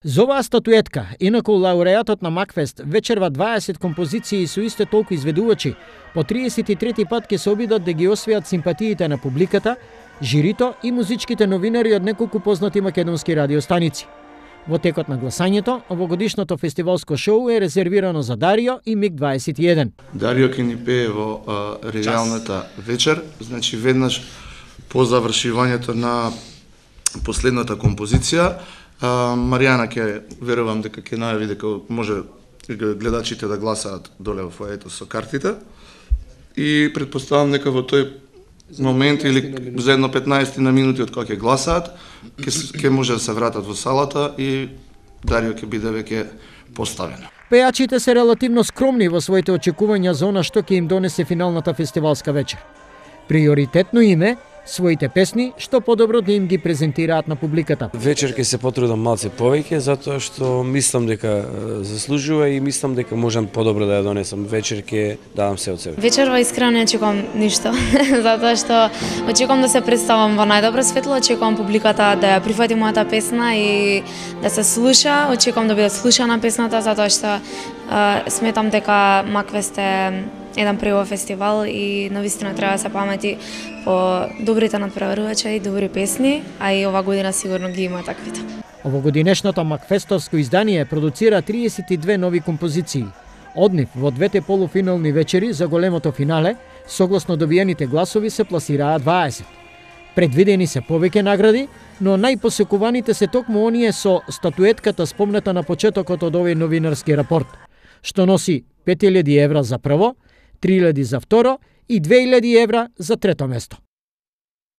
За оваа статуетка, инаку лауреатот на Макфест, вечерва 20 композиции со исто толку изведувачи, по 33 пат ќе се обидат да ги освеат симпатиите на публиката, жирито и музичките новинари од неколку познати македонски радиостаници. Во текот на гласањето, овогодишното фестивалско шоу е резервирано за Дарио и МиГ-21. Дарио ќе ни пее во регионалната вечер, значи веднаш по завршувањето на последната композиција, Маријана ќе верувам дека ќе најави дека може гледачите да гласаат доле во фоето со картите и предпоставам дека во тој момент или за едно 15 на минути од кога ќе гласаат, ќе може да се вратат во салата и Дарио ќе биде веќе поставено. Пејачите се релативно скромни во своите очекувања за она што ќе им донесе финалната фестивалска вечер. Приоритетно им е своите песни што подобро да им ги презентираат на публиката. Вечер ќе се потрудам малце повеќе затоа што мислам дека заслужува и мислам дека можам подобро да ја донесам. Вечер ќе дадам се од себе. Вечерва искрено не очекувам ништо, затоа што очекувам да се представам во најдобро светло, очекувам публиката да ја прифати мојата песна и да се слуша, очекувам да биде слушана песната затоа што сметам дека Макфест е еден превој фестивал и навистина треба да се памети по добрите надпреварувачи и добри песни, а и ова година сигурно ги има таквите. Овогодинешното Макфестовско издание продуцира 32 нови композиции. Од нив во двете полуфинални вечери за големото финале, согласно добиените гласови се пласираат 20. Предвидени се повеќе награди, но најпосекуваните се токму оние со статуетката спомната на почетокот од овој новинарски рапорт, што носи 5000 евра за прво, 3000 за второ и 2000 евра за трето место.